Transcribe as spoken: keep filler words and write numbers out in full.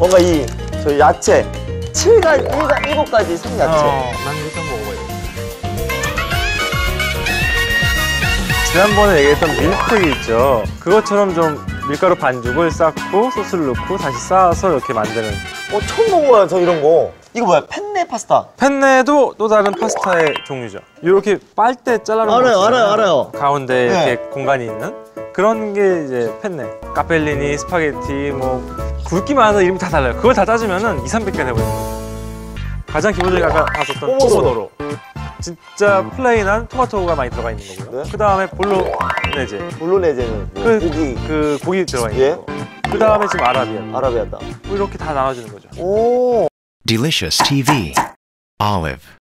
뭔가 이 저 야채 칠 가지, 일곱 가지 생야채. 어, 난 일단 먹어봐야 돼. 지난번에 얘기했던 밀크이 있죠. 그것처럼 좀 밀가루 반죽을 쌓고 소스를 넣고 다시 쌓아서 이렇게 만드는. 어, 처음 먹어봐요, 저 이런 거. 이거 뭐야, 펜네 파스타. 펜네도 또 다른 파스타의 종류죠. 이렇게 빨대 잘라놓은 알아요, 거 알아요, 알아요. 가운데 네. 이렇게 공간이 있는 그런 게 이제 펜네. 카펠리니, 스파게티, 뭐 굵기만 해서 이름이 다 달라요. 그걸 다 따지면은 이삼백 개 돼버리는 거죠. 가장 기본적인 아까 봤었던 포모도로. 포모도로. 진짜 플레인한 토마토가 많이 들어가 있는 거고요. 네. 그 다음에 볼로네제. 볼로네제는 뭐 그 고기, 그 고기 들어가 있는 예? 거. 그 다음에 지금 아라비안. 아라비아다. 뭐 이렇게 다 나눠주는 거죠. 오. Delicious T V. Olive.